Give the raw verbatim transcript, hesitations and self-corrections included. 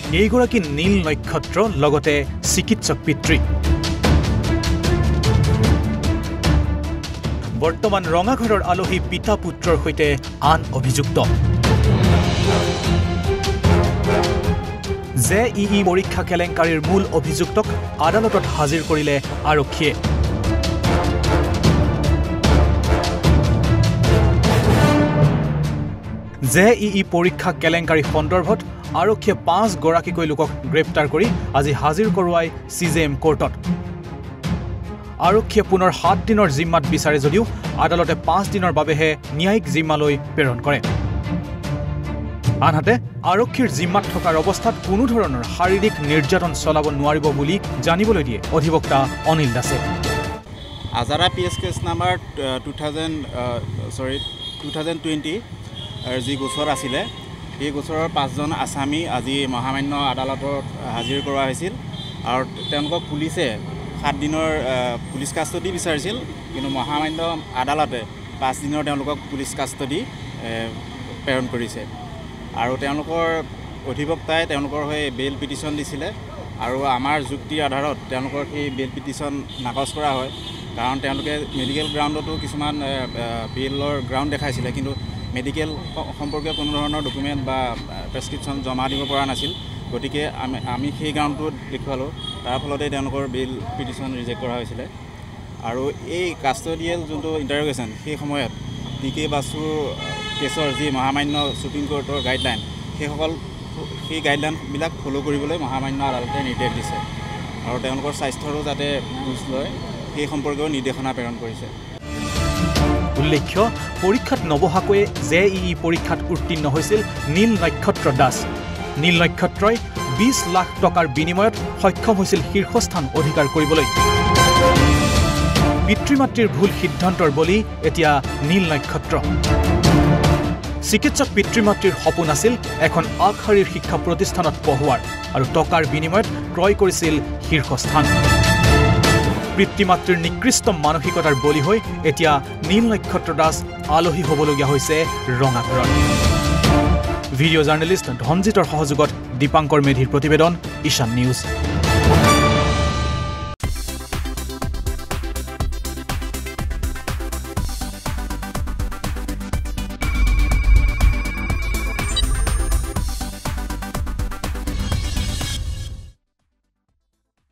এইগৰাকী নীল নক্ষত্ৰ লগতে চিকিৎসক পিতৃ বৰ্তমান ৰঙাঘৰৰ আলহী পিতা পুত্ৰৰ সৈতে আন অভিযুক্ত জে ই ই পৰীক্ষা কেলেংকাৰীৰ মূল অভিযুক্তক আদালতত হাজিৰ কৰিলে আৰক্ষীয়ে জে ই ই পৰীক্ষা কেলেংকাৰী সন্দৰ্ভত আৰক্ষীয়ে পাঁচ গৰাকীকৈ লোকক গ্ৰেপ্তাৰ কৰি আজি হাজিৰ কৰোৱাই চি জে এম কোৰ্টত আৰক্ষীয়ে পুনৰ সাত দিনৰ জিম্মাত বিচাৰে যদিও আদালতে পাঁচ দিনৰ বাবেহে ন্যায়িক জিম্মালৈ প্ৰেৰণ কৰে আনহাতে আৰক্ষীৰ জিম্মাত থকাৰ অৱস্থাত কোনো ধৰণৰ শাৰীৰিক নিৰ্যাতন চলাব নোৱাৰিব বুলি জানিবলৈ দিয়ে অধিবক্তা অনিল দাসে আজাৰা P S case number two thousand চৰি টু থাউজেণ্ড টুৱেণ্টি যি গোচৰ আছিলে এই গোচৰৰ পাঁচজন আছামী আজি মহামান্য আদালতত হাজিৰ কৰোৱা হৈছিল আৰু তেওঁলোকক পুলিচে সাত দিনৰ পুলিচ কাষ্টডি বিচাৰিছিল কিন্তু মহামান্য আদালতে পাঁচ দিনৰ তেওঁলোকক পুলিচ কাষ্টডি প্ৰেৰণ কৰিছে আৰু তেওঁলোকৰ অধিবক্তাই তেওঁলোকৰ হৈ বেইল পিটিশ্যন দিছিলে আৰু আমাৰ যুক্তিৰ আধাৰত তেওঁলোকৰ সেই বেইল পিটিশ্যন নাকচ কৰা হয় কাৰণ তেওঁলোকে মেডিকেল গ্ৰাউণ্ডতো কিছুমান বেইলৰ গ্ৰাউণ্ড দেখাইছিলে কিন্তু মেডিকেল সম্পৰ্কীয় কোনো ধৰণৰ ডকুমেণ্ট বা প্ৰেছক্ৰিপশ্যন জমা দিব পৰা নাছিল গতিকে আমি আমি সেই গ্ৰাউণ্ডটোত দেখুৱালোঁ তাৰ ফলতে তেওঁলোকৰ বেইল পিটিশ্যন ৰিজেক্ট কৰা হৈছিলে আৰু এই কাষ্টডিয়েল যোনটো ইণ্টাৰগেশ্যন সেই সময়ত ডি কে বাসুৰ কেছৰ যি মহামান্য সুপ্ৰিম কোৰ্টৰ গাইডলাইন সেইসকল সেই গাইডলাইনবিলাক ফ'ল' কৰিবলৈ মহামান্য আদালতে নিৰ্দেশ দিছে আৰু তেওঁলোকৰ স্বাস্থ্যৰো যাতে বুজ লয় সেই সম্পৰ্কেও নিৰ্দেশনা প্ৰেৰণ কৰিছে উল্লেখ্য পৰীক্ষাত নবহাকৈয়ে জে ই ই পৰীক্ষাত উত্তীৰ্ণ হৈছিল নীল নক্ষত্ৰ দাস নীল নক্ষত্ৰই বিশ লাখ টকাৰ বিনিময়ত সক্ষম হৈছিল শীৰ্ষস্থান অধিকাৰ কৰিবলৈ পিতৃ মাতৃৰ ভুল সিদ্ধান্তৰ বলি এতিয়া নীল নক্ষত্ৰ চিকিৎসক পিতৃ মাতৃৰ সপোন আছিল এখন আগশাৰীৰ শিক্ষা প্ৰতিষ্ঠানত পঢ়োৱাৰ আৰু টকাৰ বিনিময়ত ক্ৰয় কৰিছিল শীৰ্ষস্থান পিতৃ মাতৃৰ নিকৃষ্ট মানসিকতাৰ বলি হৈ এতিয়া নীল নক্ষত্ৰ দাস আলহী হ'বলগীয়া হৈছে ৰঙাঘৰত ভিডিঅ' জাৰ্নেলিষ্ট ধনজিতৰ সহযোগত দীপাংকৰ মেধিৰ প্ৰতিবেদন ঈশান নিউজ।